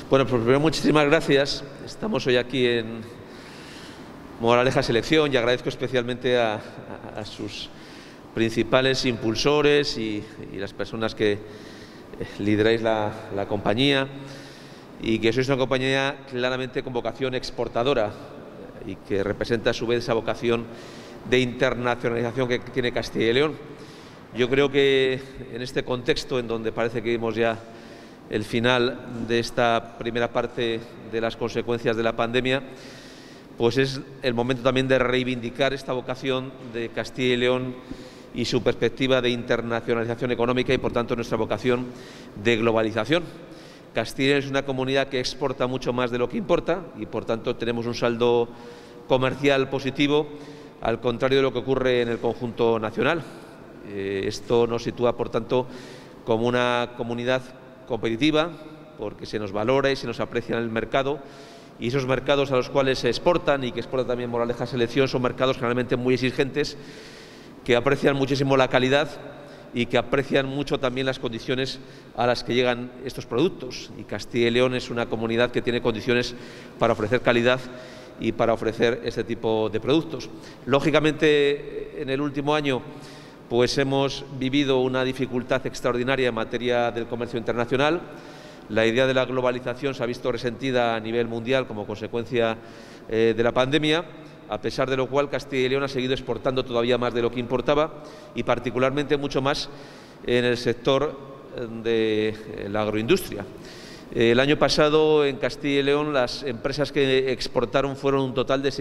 Bueno, pues primero muchísimas gracias. Estamos hoy aquí en Moraleja Selección y agradezco especialmente a sus principales impulsores y las personas que lideráis la compañía y que sois una compañía claramente con vocación exportadora y que representa a su vez esa vocación de internacionalización que tiene Castilla y León. Yo creo que en este contexto en donde parece que vimos ya el final de esta primera parte de las consecuencias de la pandemia, pues es el momento también de reivindicar esta vocación de Castilla y León y su perspectiva de internacionalización económica y, por tanto, nuestra vocación de globalización. Castilla y León es una comunidad que exporta mucho más de lo que importa y, por tanto, tenemos un saldo comercial positivo, al contrario de lo que ocurre en el conjunto nacional. Esto nos sitúa, por tanto, como una comunidad competitiva, porque se nos valora y se nos aprecia en el mercado, y esos mercados a los cuales se exportan y que exporta también Moraleja Selección son mercados generalmente muy exigentes, que aprecian muchísimo la calidad y que aprecian mucho también las condiciones a las que llegan estos productos. Y Castilla y León es una comunidad que tiene condiciones para ofrecer calidad y para ofrecer este tipo de productos. Lógicamente, en el último año pues hemos vivido una dificultad extraordinaria en materia del comercio internacional. La idea de la globalización se ha visto resentida a nivel mundial como consecuencia de la pandemia, a pesar de lo cual Castilla y León ha seguido exportando todavía más de lo que importaba y particularmente mucho más en el sector de la agroindustria. El año pasado en Castilla y León las empresas que exportaron fueron un total de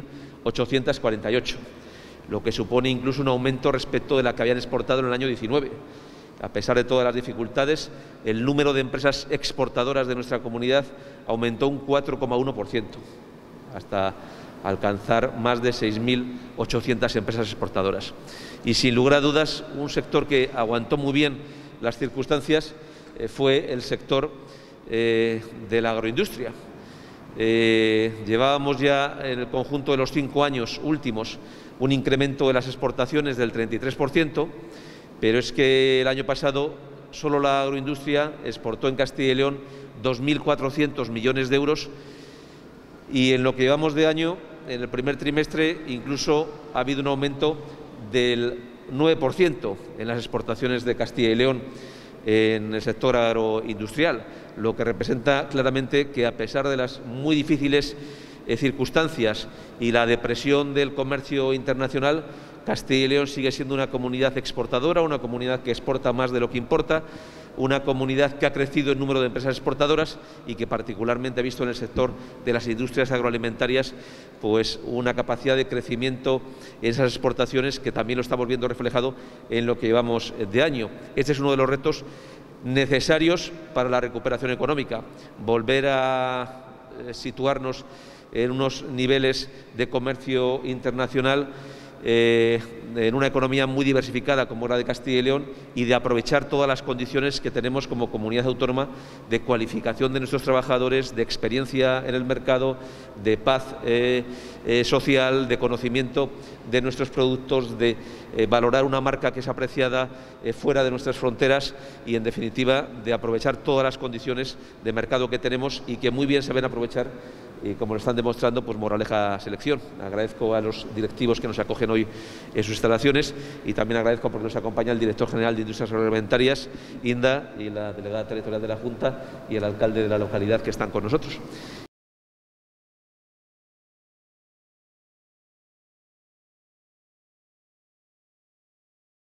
6.848. Lo que supone incluso un aumento respecto de la que habían exportado en el año 19. A pesar de todas las dificultades, el número de empresas exportadoras de nuestra comunidad aumentó un 4,1%, hasta alcanzar más de 6.800 empresas exportadoras. Y sin lugar a dudas, un sector que aguantó muy bien las circunstancias fue el sector de la agroindustria. Llevábamos ya en el conjunto de los 5 años últimos un incremento de las exportaciones del 33%, pero es que el año pasado solo la agroindustria exportó en Castilla y León 2.400 millones de euros y en lo que llevamos de año, en el primer trimestre, incluso ha habido un aumento del 9% en las exportaciones de Castilla y León en el sector agroindustrial, lo que representa claramente que a pesar de las muy difíciles circunstancias y la depresión del comercio internacional, Castilla y León sigue siendo una comunidad exportadora, una comunidad que exporta más de lo que importa, una comunidad que ha crecido en número de empresas exportadoras y que particularmente ha visto en el sector de las industrias agroalimentarias pues una capacidad de crecimiento en esas exportaciones que también lo estamos viendo reflejado en lo que llevamos de año. Este es uno de los retos necesarios para la recuperación económica, volver a situarnos en unos niveles de comercio internacional en una economía muy diversificada como la de Castilla y León y de aprovechar todas las condiciones que tenemos como comunidad autónoma de cualificación de nuestros trabajadores, de experiencia en el mercado, de paz social, de conocimiento de nuestros productos, de valorar una marca que es apreciada fuera de nuestras fronteras y, en definitiva, de aprovechar todas las condiciones de mercado que tenemos y que muy bien se ven aprovechar y como lo están demostrando, pues Moraleja Selección. Agradezco a los directivos que nos acogen hoy en sus instalaciones y también agradezco porque nos acompaña el director general de Industrias Agroalimentarias, Inda, y la delegada territorial de la Junta y el alcalde de la localidad que están con nosotros.